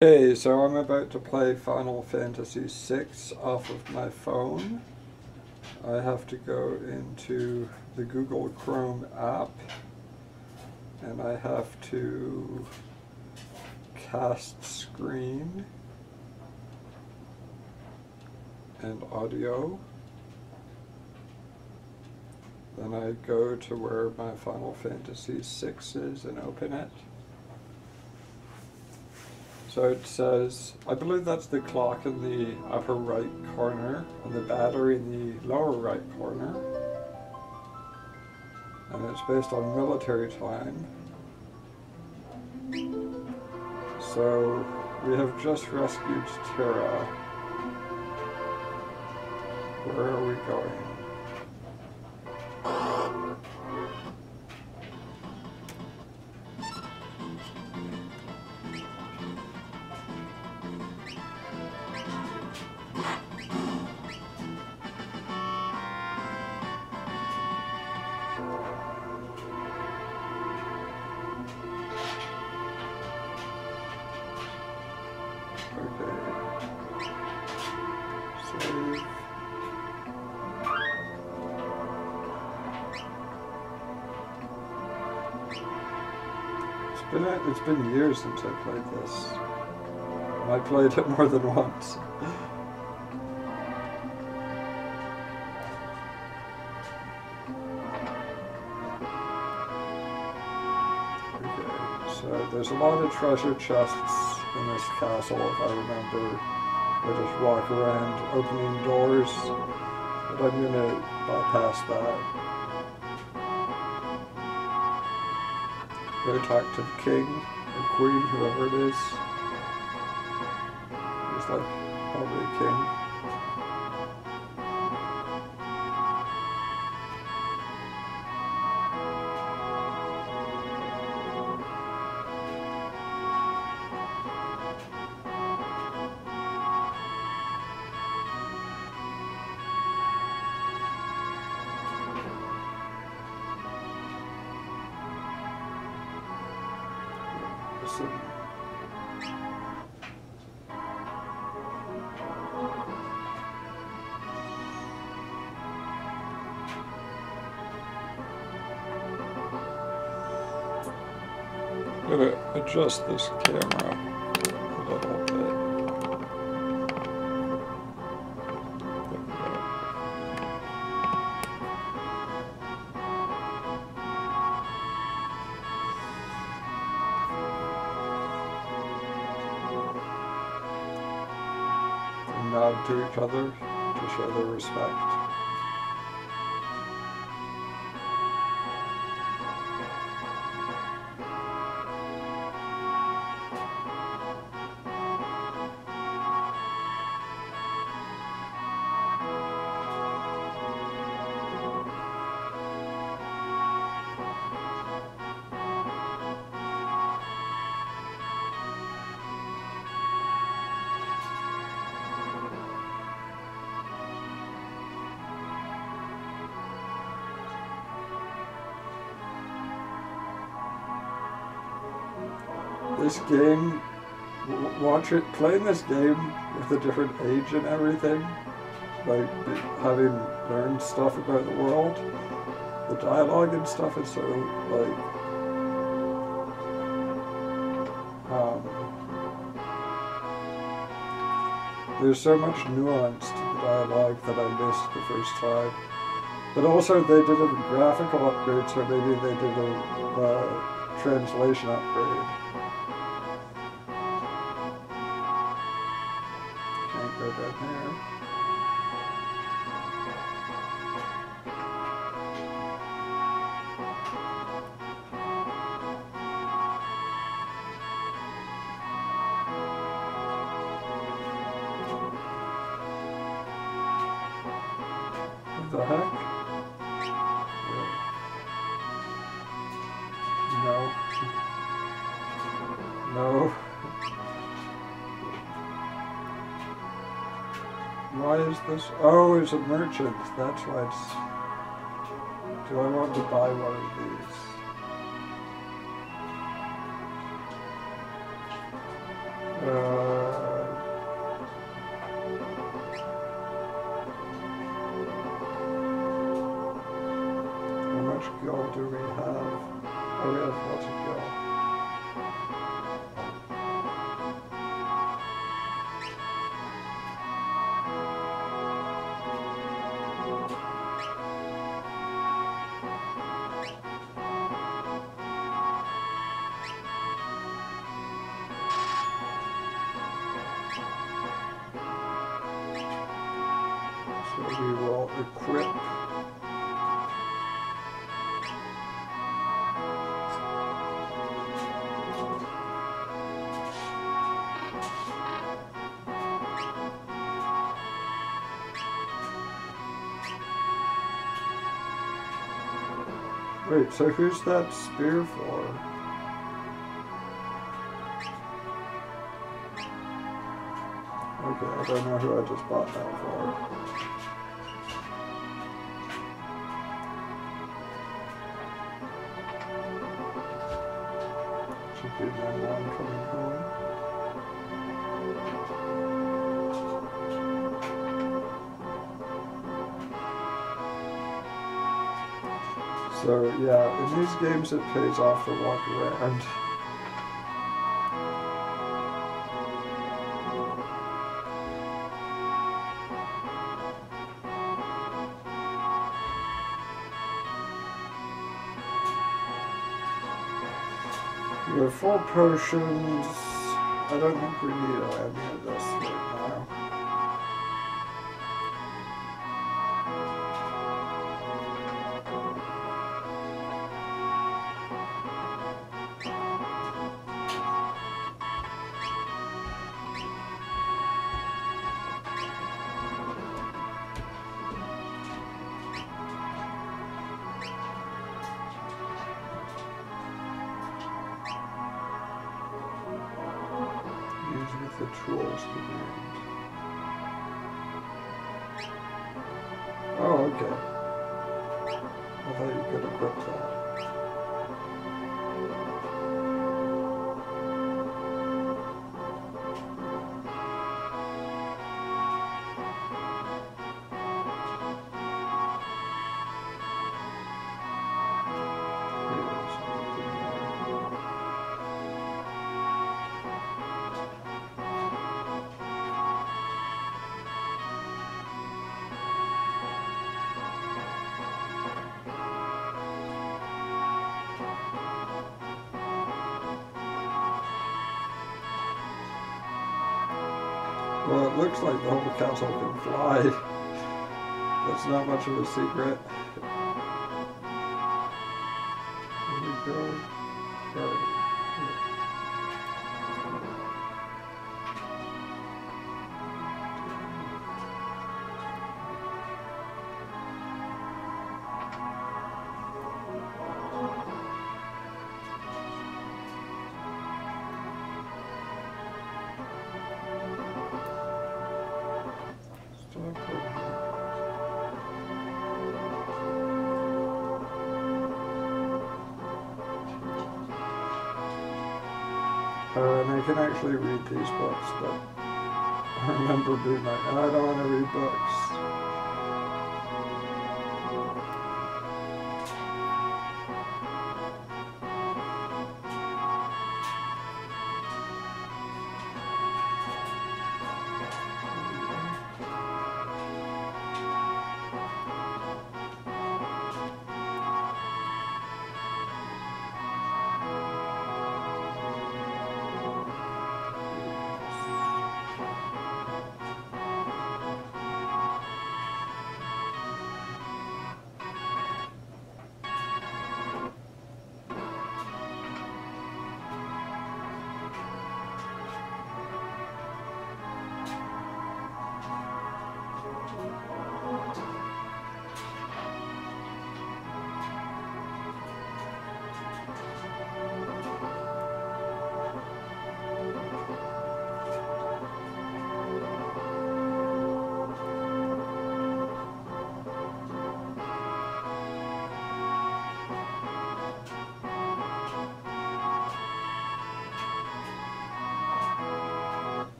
Hey, so I'm about to play Final Fantasy VI off of my phone. I have to go into the Google Chrome app and I have to cast screen and audio. Then I go to where my Final Fantasy VI is and open it. So it says, I believe that's the clock in the upper right corner and the battery in the lower right corner. And it's based on military time. So we have just rescued Terra. Where are we going? Save. It's been years since I played this. I played it more than once. Okay, so there's a lot of treasure chests in this castle, if I remember. I just walk around opening doors, but I'm gonna bypass that. Go talk to the king or queen, whoever it is. He's like probably a king. I'm gonna adjust this camera a little bit. Nod to each other to show their respect. This game, playing this game with a different age and everything, like having learned stuff about the world, the dialogue and stuff is so like, there's so much nuance to the dialogue that I missed the first time. But also they did a graphical upgrade, so maybe they did a translation upgrade. Can't go down here. What the heck? No. No. Why is this? Oh, it's a merchant. That's why it's... Do I want to buy one of these? So we will equip Wait, so who's that spear for? Okay, I don't know who I just bought that for. Should be my mom coming home. So yeah, in these games it pays off to walk around. We have 4 potions. I don't think we need any of this right now. Use with the tools command. Oh, okay. I thought you could equip that. Well, it looks like the whole castle can fly. That's not much of a secret. Here we go. Right. And I can actually read these books, but I remember being like, I don't want to read books.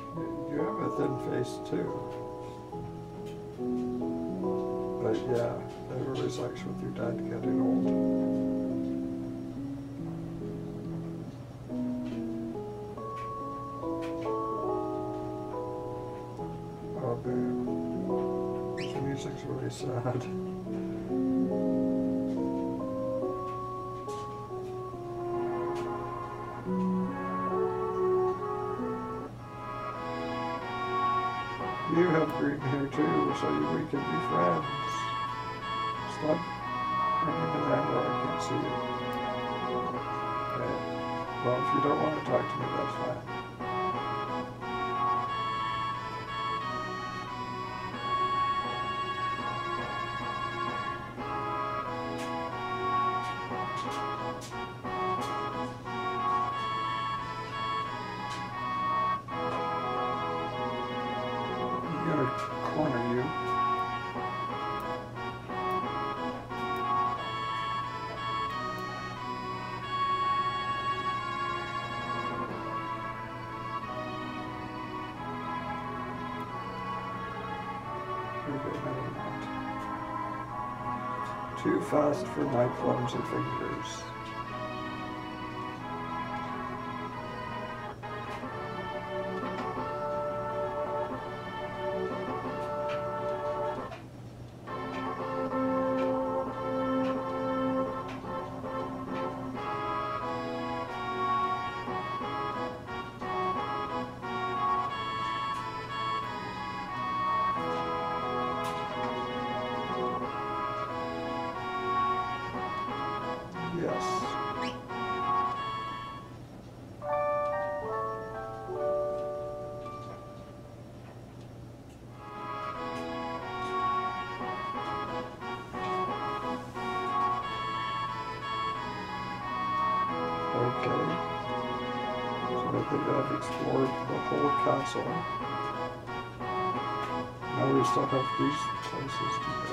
You have a thin face too. But yeah, that really sucks with your dad getting old. Oh, babe. The music's really sad. You have green hair too, so we can be friends. Stop running around where I can't see you. Okay. Well, if you don't want to talk to me, that's fine. I'm gonna corner you. Okay, never mind. Too fast for my clumsy fingers. Yes. Okay. So I think I've explored the whole castle. Now we still have these places to go.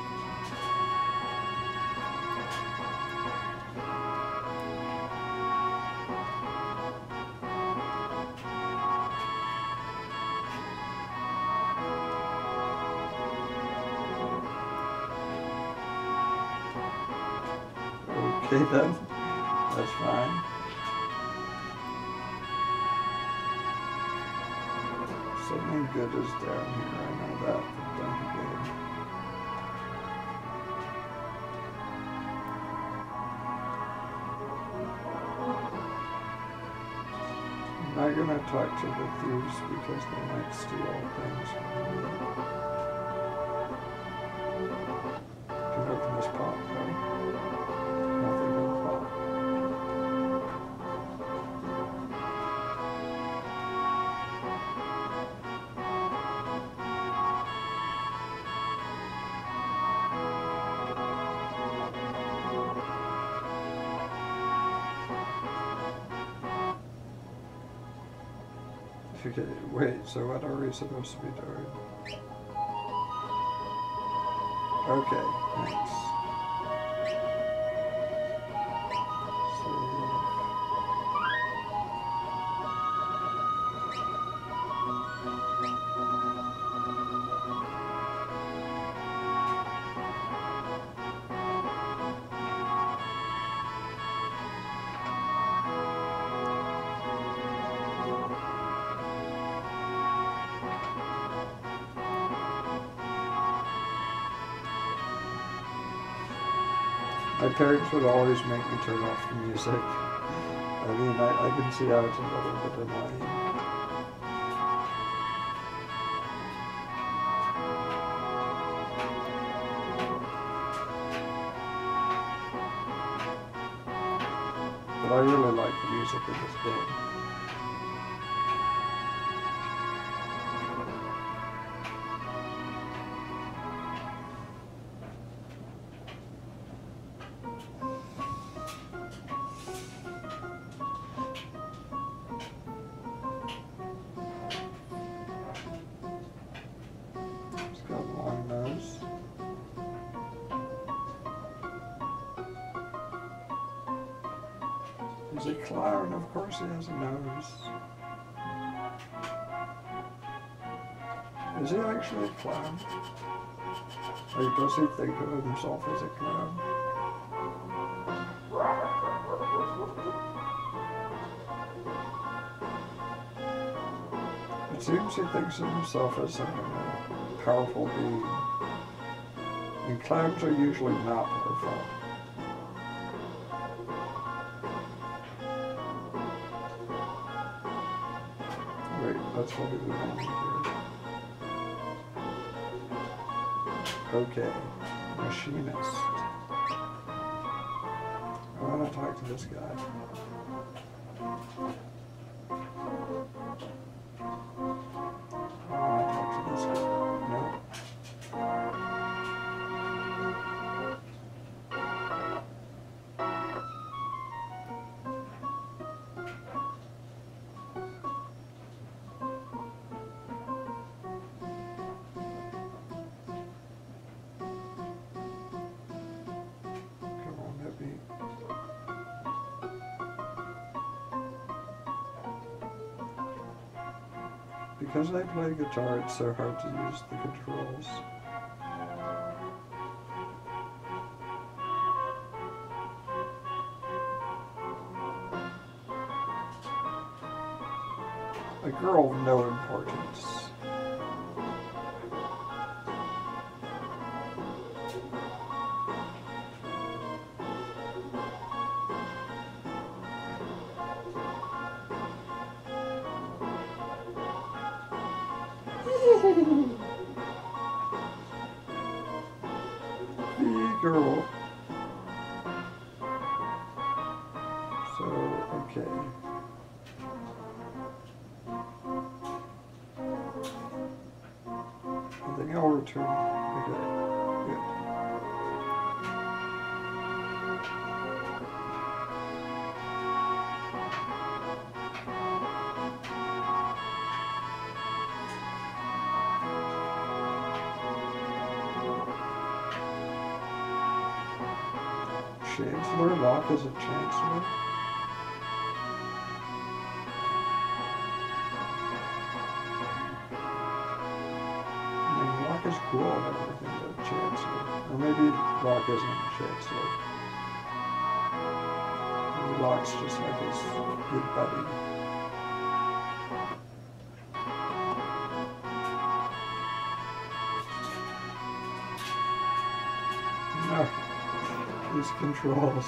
Okay then, that's fine. Something good is down here, I know that from playing the game. I'm not gonna talk to the thieves because they might steal things from me. Can open this pot though. Nothing in the pot. Okay, wait, so what are we supposed to be doing? Okay, thanks. My parents would always make me turn off the music. I mean, I can see how it's a little bit annoying. But I really like the music in this game. He's a clown, of course he has a nose. Is he actually a clown? Or does he think of himself as a clown? It seems he thinks of himself as a powerful being. And clowns are usually not powerful. Wait, that's what we want here. Okay, machinist. I want to talk to this guy. I want to talk to this guy. No. Because I play guitar, it's so hard to use the controls. A girl of no importance. The girl. So, okay. I think I'll return. Okay, good. Chancellor? Locke is a chancellor? I mean, Locke is cool and everything, but chancellor. Or maybe Locke isn't a chancellor. Maybe Locke's just like his good buddy. No. These controls.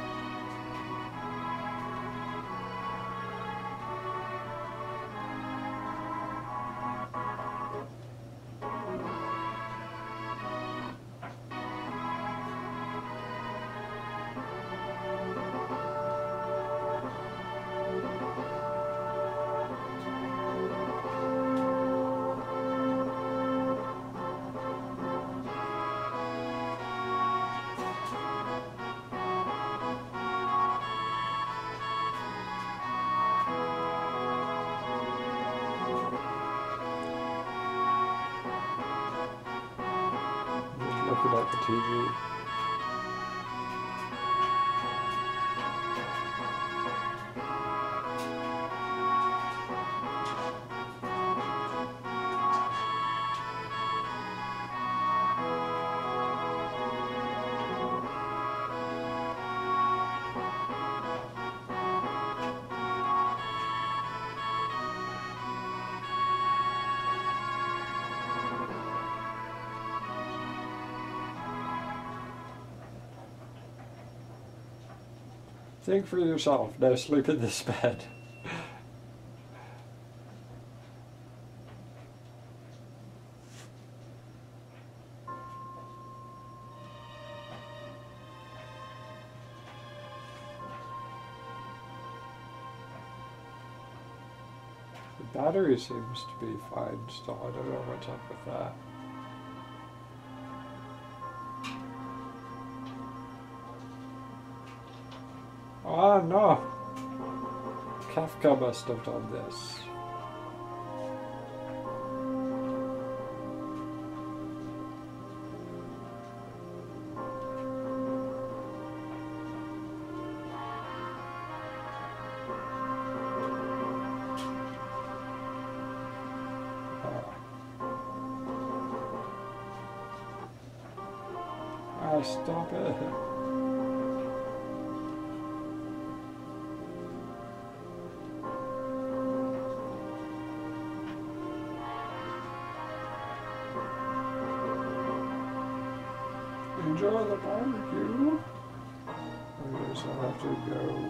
Looking at the TV. Think for yourself. No, sleep in this bed. The battery seems to be fine still. I don't know what's up with that. Oh no! Kafka must have done this. Ah, stop it. Enjoy the barbecue. Okay, so I have to go.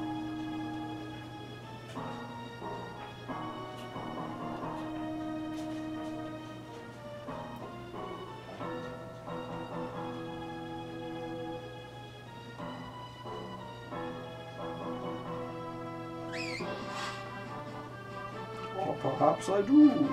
Or perhaps I do.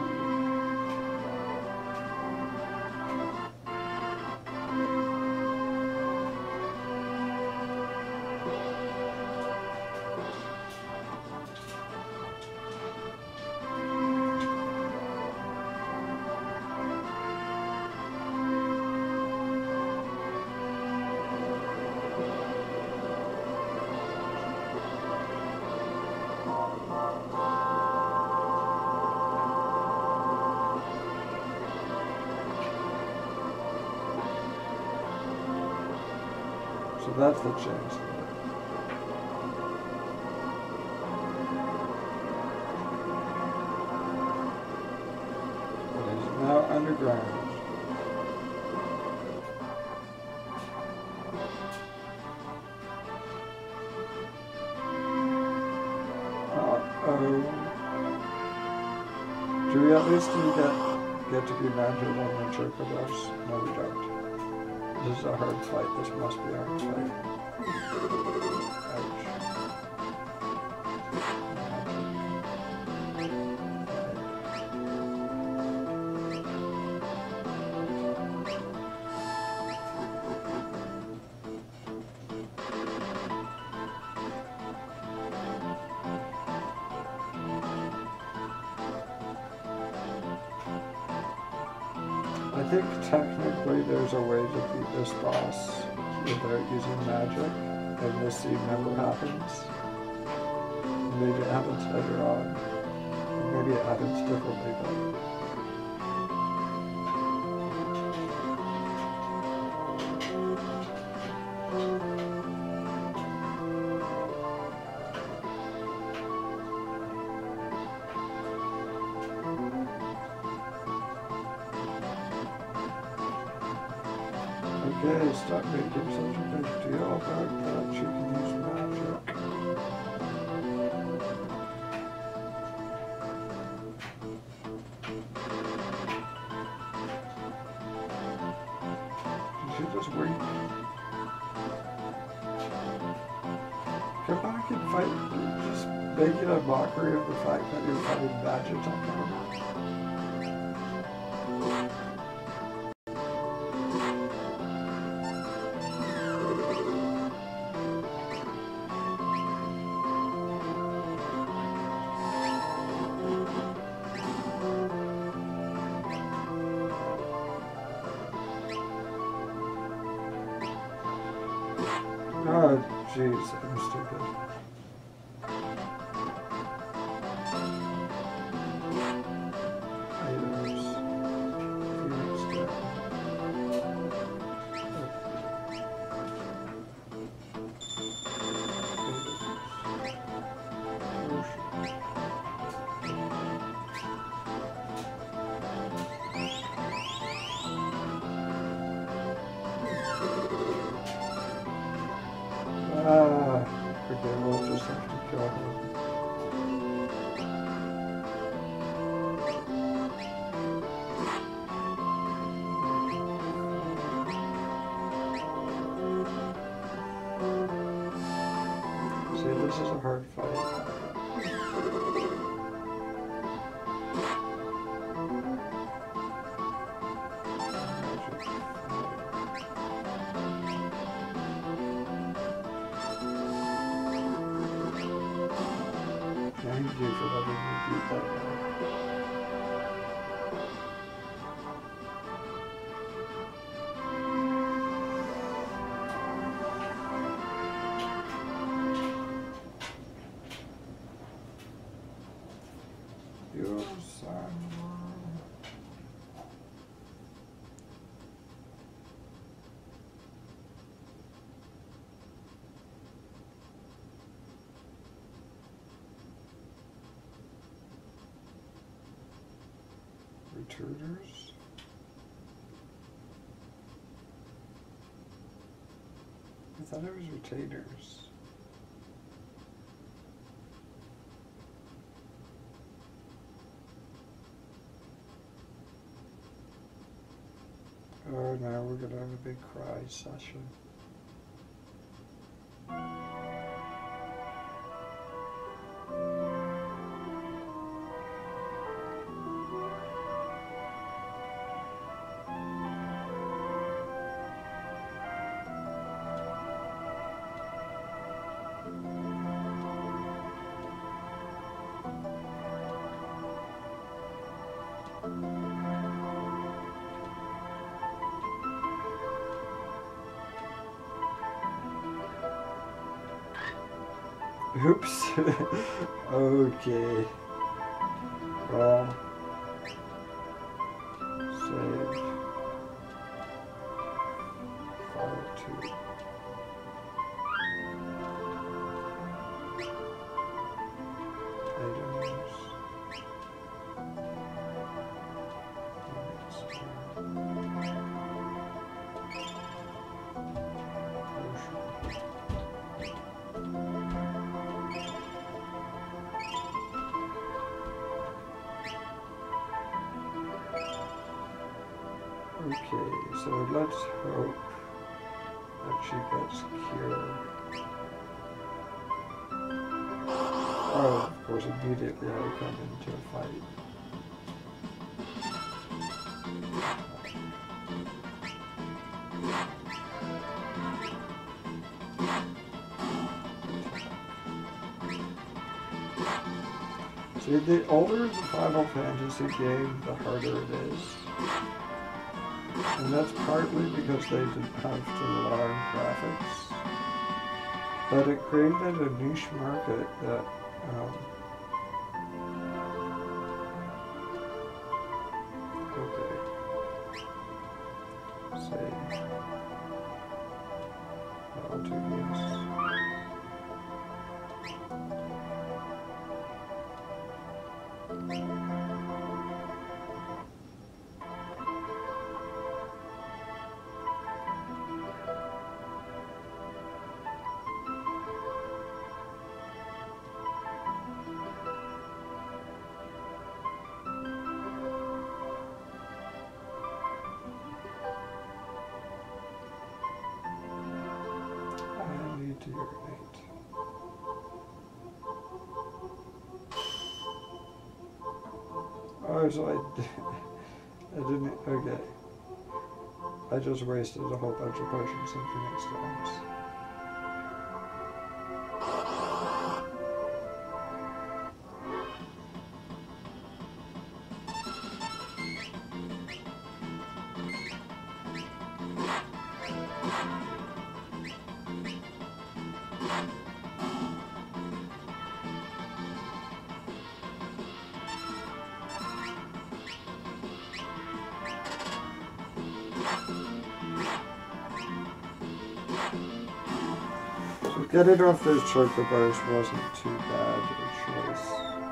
So that's the change. It is now underground. Uh-oh. Do we at least get to be mounted on the chocobos? No, we don't. This is a hard fight. This must be a hard fight. Ouch. I think technically there's a way to beat this boss without using magic, and this scene never happens. Maybe it happens later on. Maybe it happens differently, but... Okay, stop making such a big deal about that. You can use magic. Did you just wait? Come back and fight. Just making a mockery of the fact that you're having magic on camera. Oh, jeez, I'm stupid. Items. Phoenix down. Okay, we'll just have to kill him. See, this is a hard fight. Thank you for letting me beat that guy. Returners. I thought it was retainers. Oh, now we're gonna have a big cry session. Oops. Okay. Well, save. File 2. Items. Okay, so let's hope that she gets cured. Oh, of course, immediately I come into a fight. See, the older the Final Fantasy game, the harder it is. And that's partly because they didn't have to rely on graphics. But it created a niche market that okay. Save. File 2, yes. I need to urinate. Oh, so I didn't, okay. I just wasted a whole bunch of potions in Phoenix Times. So getting off those chocobos wasn't too bad a choice.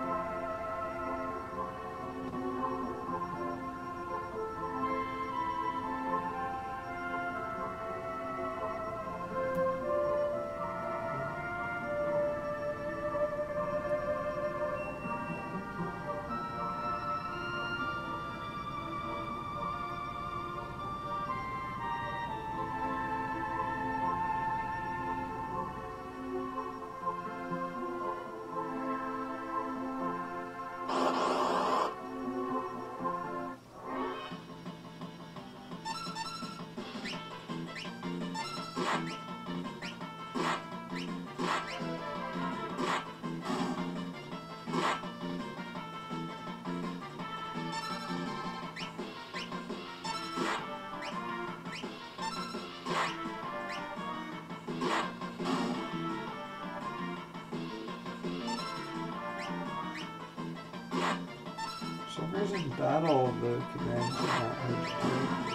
For some reason, battle, the commands are not hard to do.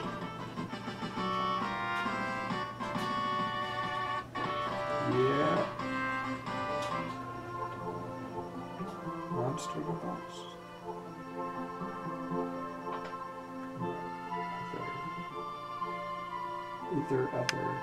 Yeah. Monster box. either other.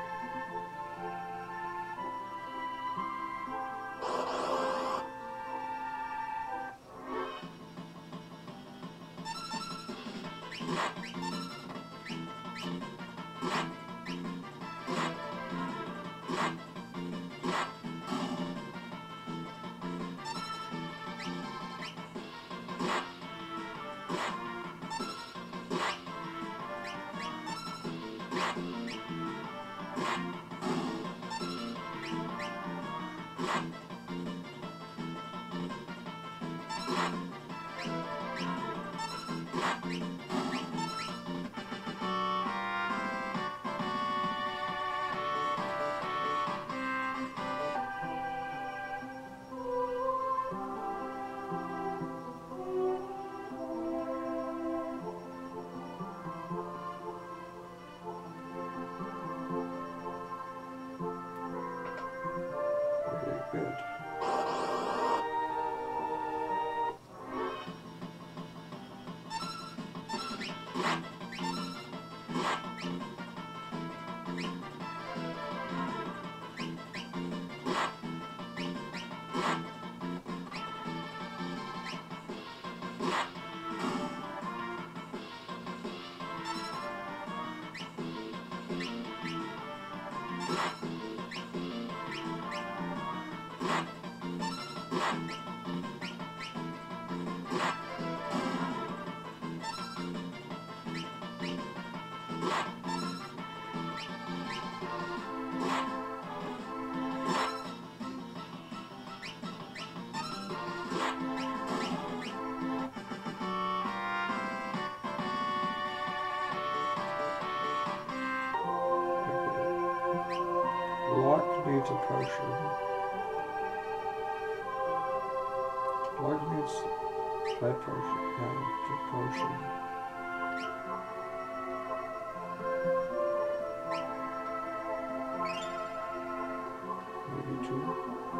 Good. Locke needs a potion. Locke needs a potion. No, a potion. Maybe two.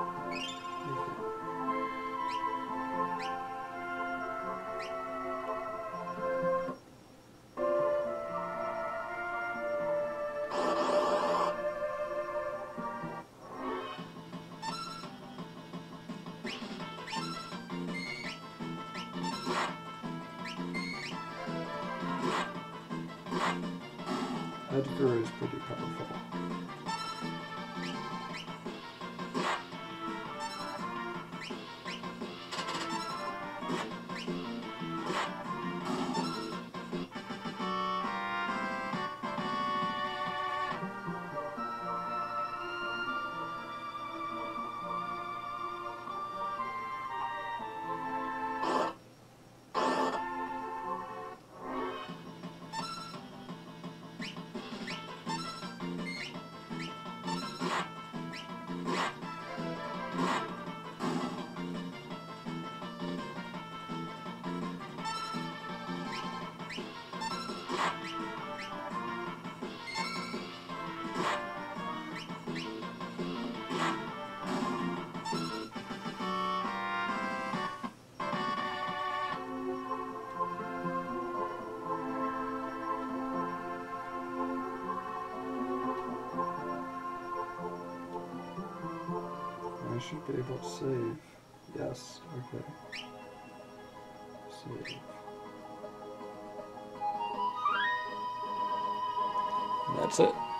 Edgar is pretty powerful. I should be able to save. Yes, okay. Save. And that's it.